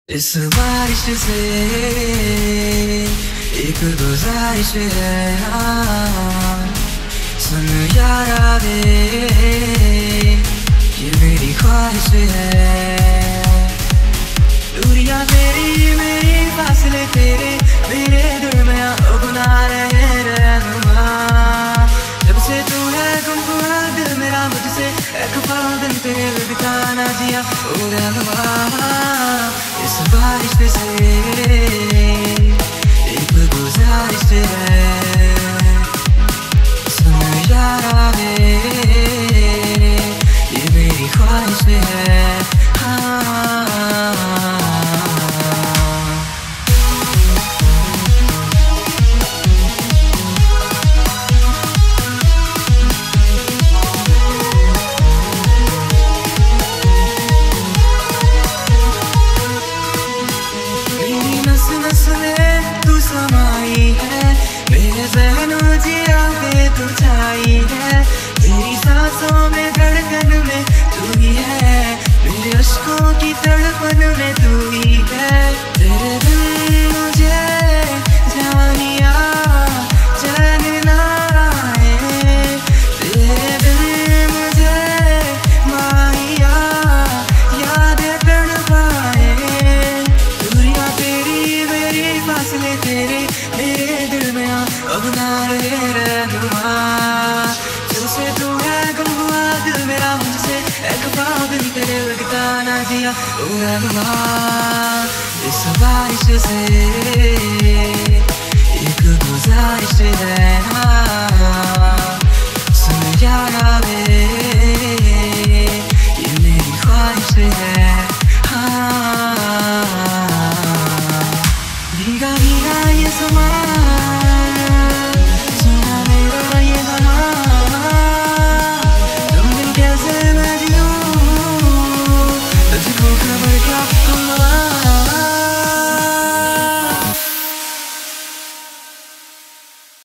इस बारिश से एक गुजारिश है, सुन यारा रे ये मेरी ख्वाहिश है। दूरियां तेरी मेरी फासले तेरे मेरे दरमियां बना रहे रहनुमा। जब से तू है गुम हुआ दिल मेरा मुझसे, एक दिन तेरे बिता ना जिया ओ रहनुमा। इस बारिश से एक गुजारिश है, सुन यारा रे ये मेरी ख्वाहिश है। तू समाई है मेरे ज़हनों जिया पे तू छाई है, तेरी सांसों में धड़कन में तू ही है, मेरे अश्कों की तड़पन में तू ही है। तेरे बिन मुझे जानिया चैन ना आए, तेरे बिन मुझे माहिया यादें तड़पाए। दूरियां तेरी मेरी फासले तेरे मेरे दिल में अब ना रहे रहनुमा। जब से तू है गुम हुआ दिल मेरा मुझसे, एक दिन तेरे लगता ना जिया ओ रहनुमा। इस बारिश से एक गुजारिश है, सुन यारा रे ये मेरी ख्वाहिश है।